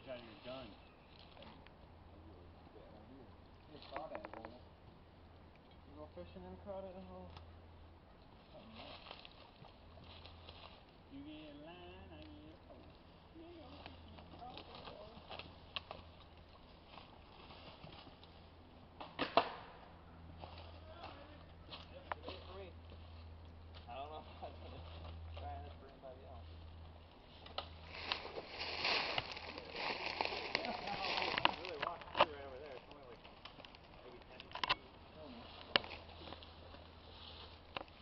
out of your gun. You crawdad hole. You go fishing in a crawdad hole?